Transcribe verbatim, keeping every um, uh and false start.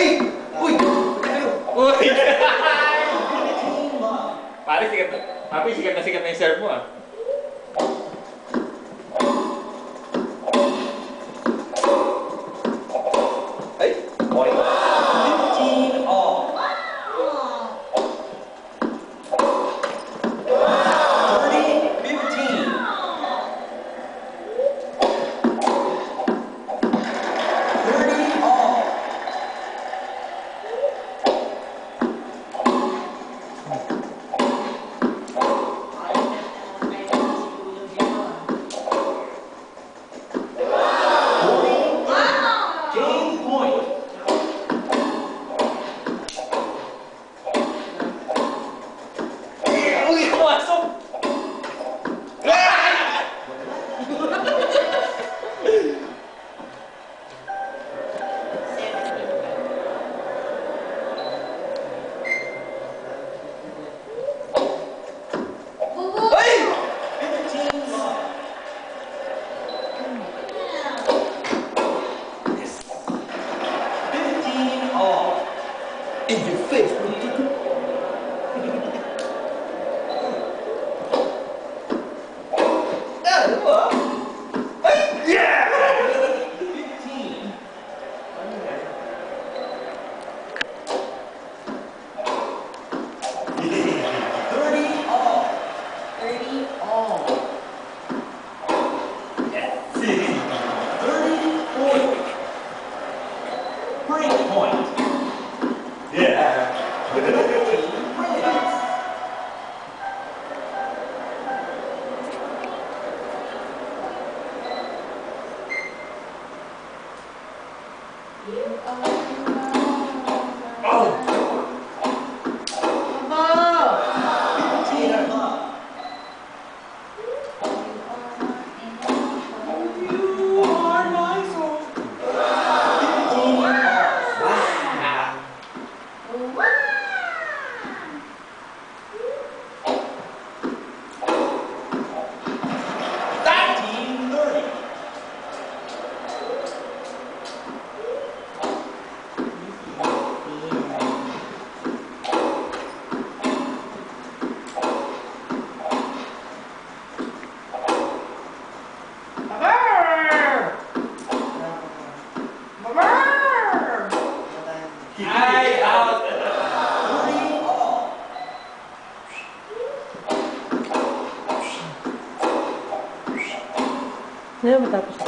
Ay! Uy! Uy! Pare, sikat na. Papi, sikat na sikat na yung serve mo ah. Ay! Okay. fifteen all. thirty fifteen. thirty all. Game point. Uy, pumasok! Ay! fifteen love. Yes. fifteen all. In your face, bro. Ah, ano ba? Ay! Yeah! fifteen. thirty all. thirty all. thirty point. Break point. Yeah. Team wins. You are Oh! fifteen love. You are my soul. fifteen all. nineteen thirty. Ay, out! thirty all. Hindi ba matapos?